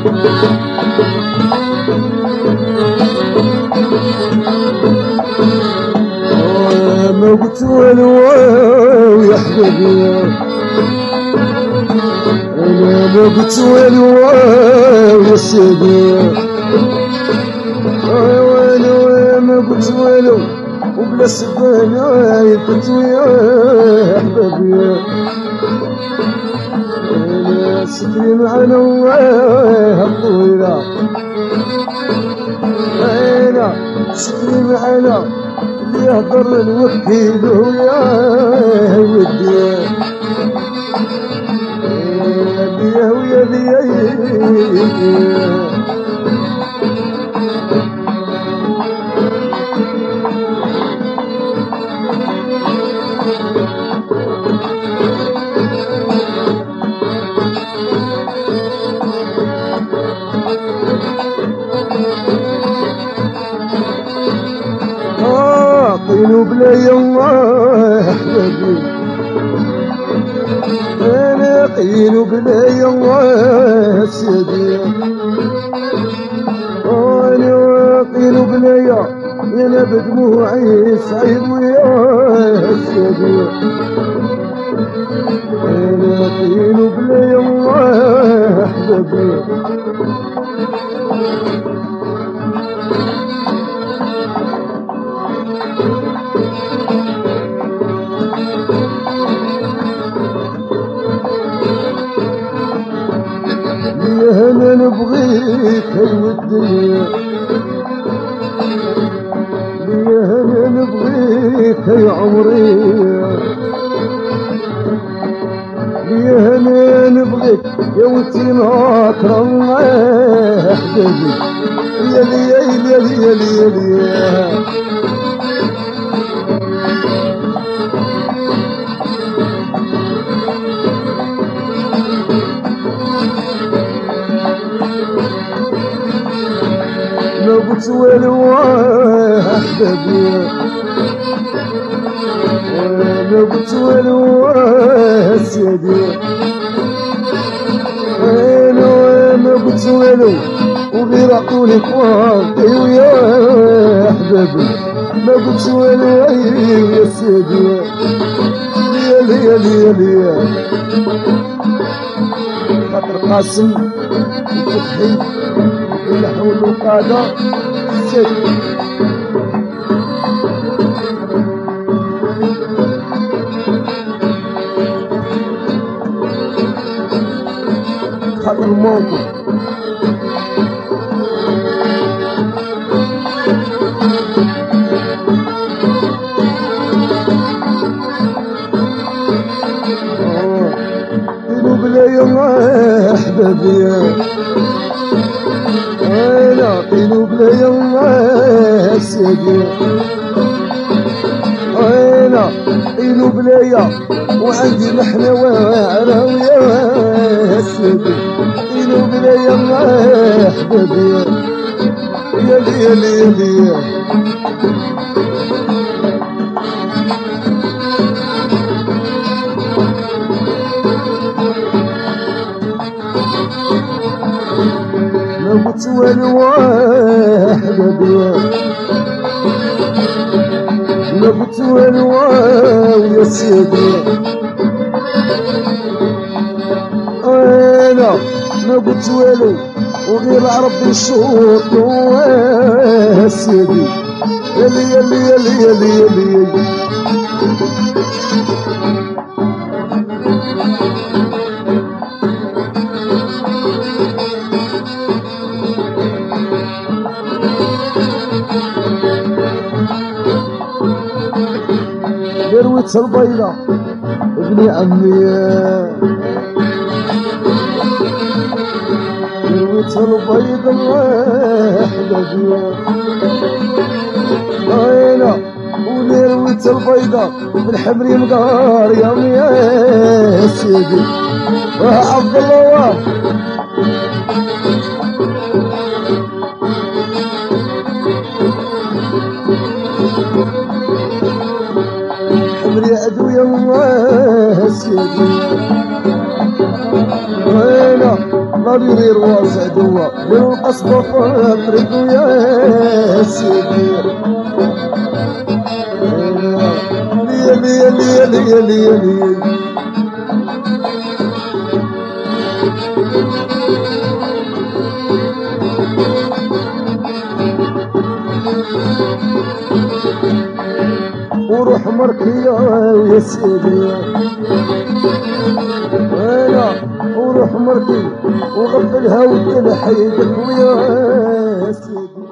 ما قلت والو يا حبيبي، انا ما قلت والو يا سيدي، وانا ما قلت والو وبلا سبانة يفت ويا حبيبي، انا سكري معنا الله الطويلة، انا سكري معنا يهضر الوكيل ويا ودي بيه ويا بيه. طينو بلا يالله حبيبي، انا طينو بلا يالله سيدي، انا طينو بلايا انا بدموعي صعيب ويا سيدي، انا طينو بلا يالله حبيبي. انا نبغيك يا ودي، انا نبغيك يا عمري، انا نبغيك يا ودي ناكر الله حبيبي، يا لي يا لي يا لي يا لي. ما قلت والو حبيبي، ما قلت والو سيدي، انا ما قلت والو وغير عطوني قواطي ويا حبيبي، ما قلت والو يا سيدي، يا لي يا لي يا لي. خاطر قاسم وفتحي يلحوا الوقادة سيدي، خاطر الموقف طينو بلا يا حبيبي، انا طينو بلا يا سيدي، انا طينو بلايا وعندي محنة واعرة ويا سيدي، طينو بلايا يا حبيبي، يا لي يا لي يا لي. ما قلت والو حبيبي، ما قلت والو يا سيدي، انا ما قلت والو وغير ربي الشوط يا سيدي، يا لي يا لي يا لي يا لي يا لي. درويت البيضة ابني عمي، درويت البيضة يا حبيبي، انا ودرويت البيضة بالحمري مقار يا سيدي، عبد الله حمري عدو يا سيدي، انا غادي يرير واسع دوا بالقصبة فطرق يا سيدي ليا ليا ليا ليا ليا ليا وروح مركية يا سيدي وروح مركي وغفلها وتنحيدك ويا سيدي